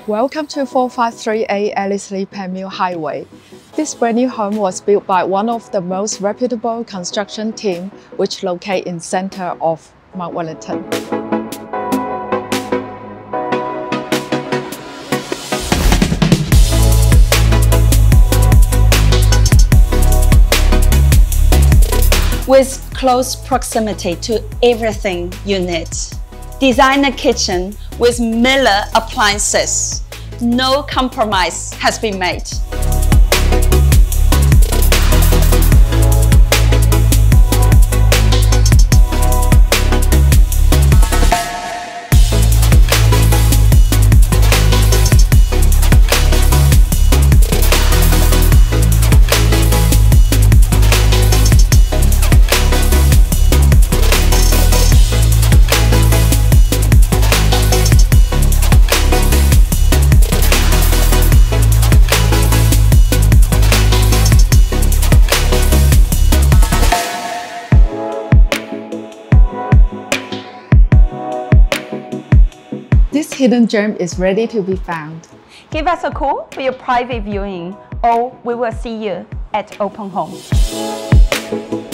Welcome to 453A Ellerslie Penmille Highway. This brand new home was built by one of the most reputable construction team, which locate in center of Mount Wellington. With close proximity to everything you need. Designer kitchen with Miller appliances. No compromise has been made. This hidden gem is ready to be found. Give us a call for your private viewing, or we will see you at open home.